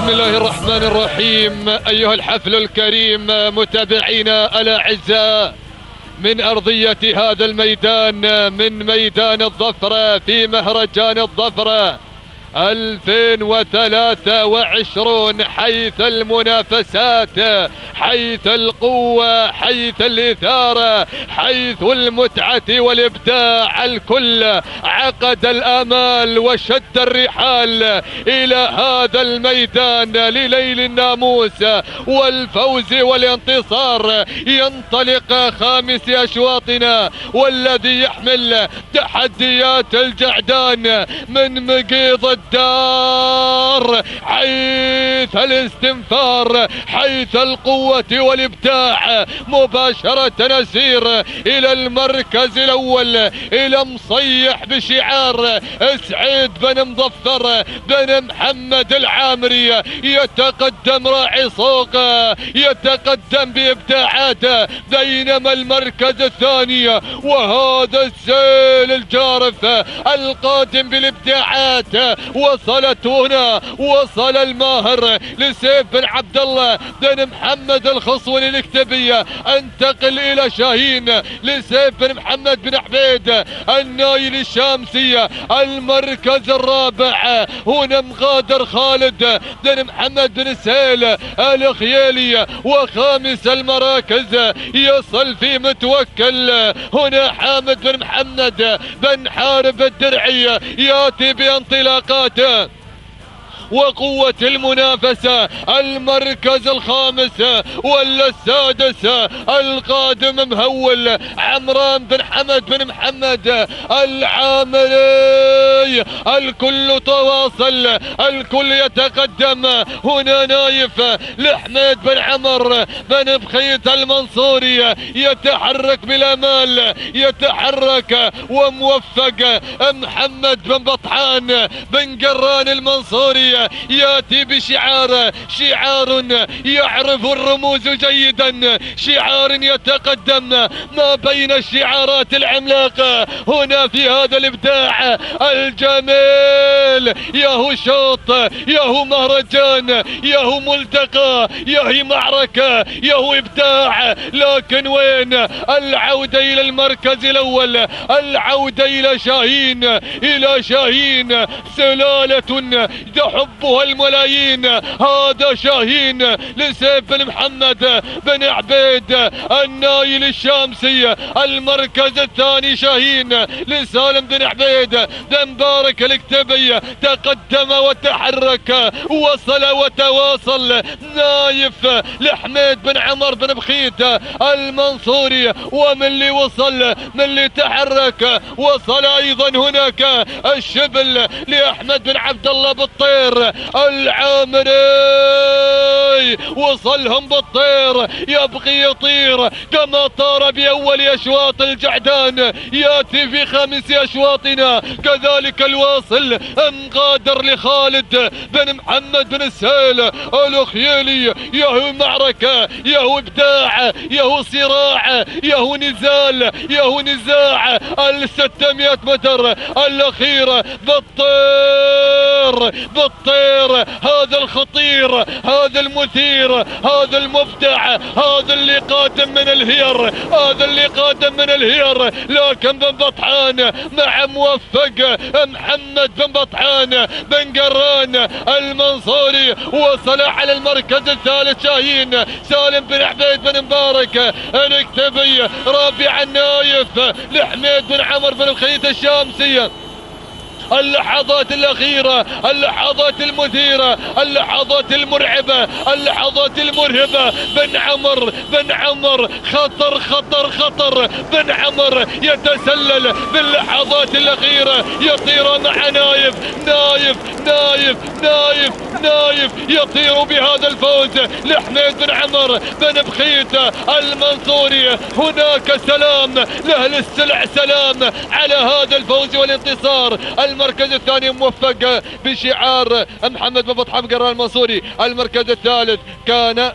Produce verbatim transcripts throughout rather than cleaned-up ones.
بسم الله الرحمن الرحيم. أيها الحفل الكريم متابعينا الأعزاء من أرضية هذا الميدان، من ميدان الظفرة في مهرجان الظفرة ألفين وثلاثة وعشرين، حيث المنافسات، حيث القوة، حيث الإثارة، حيث المتعة والإبداع. الكل عقد الآمال وشد الرحال إلى هذا الميدان لليل الناموس والفوز والانتصار. ينطلق خامس أشواطنا والذي يحمل تحديات الجعدان من مقيض الدار، حيث الاستنفار، حيث القوة والإبداع. مباشرة نسير إلى المركز الأول، إلى مصيح بشعار سعيد بن مظفر بن محمد العامري. يتقدم راعي صوق، يتقدم بإبداعاته، بينما المركز الثاني وهذا السيل الجارف القادم بالإبداعات وصلت هنا. وصل الماهر لسيف بن عبد الله بن محمد الخصوني الكتبية. انتقل الى شاهين لسيف بن محمد بن عبيد النايل الشامسية. المركز الرابع هنا مغادر خالد بن محمد بن سهيل الخيالي. وخامس المراكز يصل في متوكل هنا حامد بن محمد بن حارب الدرعي، ياتي بانطلاقاته وقوة المنافسة. المركز الخامس ولا السادس القادم مهول عمران بن حمد بن محمد العامري. الكل تواصل، الكل يتقدم. هنا نايف لحميد بن عمر بن بخيت المنصوري، يتحرك بالامال، يتحرك وموفق. محمد بن بطحان بن قران المنصوري ياتي بشعار، شعار يعرف الرموز جيدا، شعار يتقدم ما بين الشعارات العملاقة هنا في هذا الابداع الجميل. ياهو شوط، ياهو مهرجان، ياهو ملتقى، ياهي معركة، ياهو ابداع. لكن وين العودة الى المركز الاول؟ العودة الى شاهين، الى شاهين سلالة تحبها الملايين. هذا شاهين لسيف بن محمد بن عبيد النايل الشامسي. المركز الثاني شاهين لسالم بن عبيد بن مبارك الكتبي. تقدم وتحرك، وصل وتواصل. نايف لحميد بن عمر بن بخيت المنصوري. ومن اللي وصل، من اللي تحرك، وصل ايضا هناك الشبل لاحمد بن عبد الله بالطير العامري. وصلهم بالطير، يبقي يطير كما طار باول اشواط الجعدان، ياتي في خامس اشواطنا. كذلك الواصل مغادر لخالد بن محمد بن سهيل الخيالي. يهو معركة، يهو ابداع، يهو صراع، يهو نزال، يهو نزاع. الستمائة متر الاخيرة بالطير، بالطير. هذا الخطير، هذا المثير، هذا المبدع، هذا اللي قادم من الهير، هذا اللي قادم من الهير. لكن بن بطحان مع موفق محمد بن بطحان بن قران المنصوري. وصل على المركز الثالث شاهين سالم بن عبيد بن مبارك الكتبي. رابعا نايف لحميد بن عمر بن الخيط الشامسية. اللحظات الأخيرة، اللحظات المثيرة، اللحظات المرعبة، اللحظات المرهبة. بن عمر، بن عمر خطر خطر خطر. بن عمر يتسلل باللحظات الأخيرة، يطير مع نايف، نايف نايف نايف نايف يطير بهذا الفوز لحميد بن عمر بن بخيت المنصوري. هناك سلام لأهل السلع، سلام على هذا الفوز والانتصار. المركز الثاني موفق بشعار محمد بن بطحان قران المنصوري. المركز الثالث كان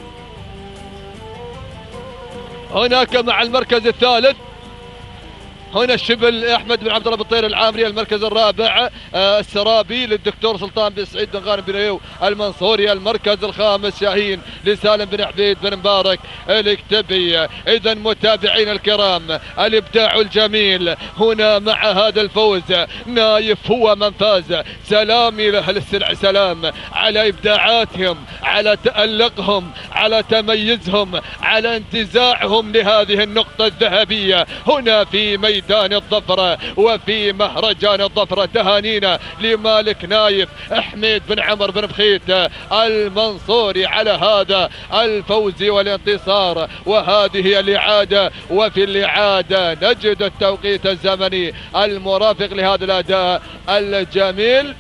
هناك مع المركز الثالث هنا الشبل احمد بن عبد الله بالطير العامري. المركز الرابع آه السرابي للدكتور سلطان بن سعيد بن غانم بن ايوب المنصوري. المركز الخامس شاهين لسالم بن عبيد بن مبارك الكتبي. اذا متابعين الكرام الابداع الجميل هنا مع هذا الفوز. نايف هو من فاز. سلامي لاهل السلع سلام على ابداعاتهم، على تألقهم، على تميزهم، على انتزاعهم لهذه النقطة الذهبية هنا في ميدان الظفرة وفي مهرجان الظفرة. تهانينا لمالك نايف حميد بن عمر بن بخيت المنصوري على هذا الفوز والانتصار. وهذه هي الإعادة، وفي الإعادة نجد التوقيت الزمني المرافق لهذا الأداء الجميل.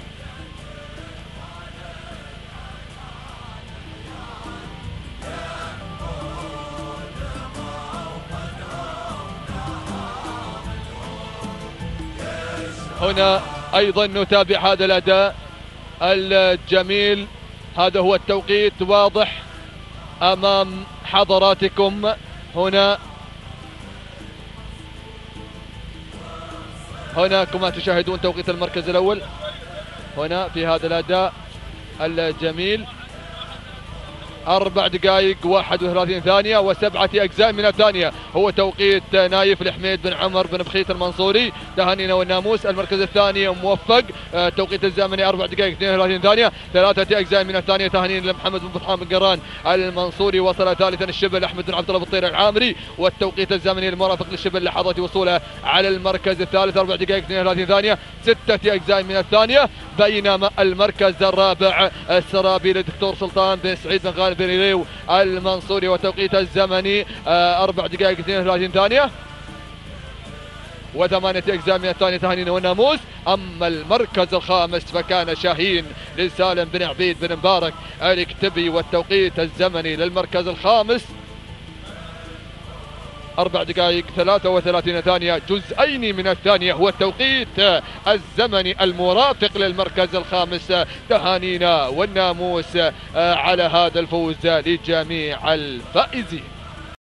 هنا أيضا نتابع هذا الأداء الجميل. هذا هو التوقيت واضح أمام حضراتكم. هنا هنا كما تشاهدون توقيت المركز الأول هنا في هذا الأداء الجميل. أربع دقائق واحد وثلاثين ثانية وسبعة أجزاء من الثانية هو توقيت نايف لحميد بن عمر بن بخيت المنصوري. تهانينا والناموس. المركز الثاني موفق. توقيت الزمني أربع دقائق اثنين وثلاثين ثانية ثلاثة أجزاء من الثانية. تهانينا لمحمد بن فرحان بن قران المنصوري. وصل ثالثا الشبل أحمد بن عبد الله بالطير العامري. والتوقيت الزمني المرافق للشبل لحظة وصوله على المركز الثالث أربع دقائق اثنين وثلاثين ثانية ستة أجزاء من الثانية. بينما المركز الرابع السرابي للدكتور سلطان بن سعيد بن غانم بن ايوب المنصوري. وتوقيت الزمني أربع دقائق اثنين وثلاثين ثانية وثمانية أجزاء من الثانية. تهانينا والناموس. أما المركز الخامس فكان شاهين لسالم بن عبيد بن مبارك الكتبي. والتوقيت الزمني للمركز الخامس أربع دقائق ثلاثة وثلاثين ثانية جزئين من الثانية هو التوقيت الزمني المرافق للمركز الخامس. تهانينا والناموس على هذا الفوز لجميع الفائزين.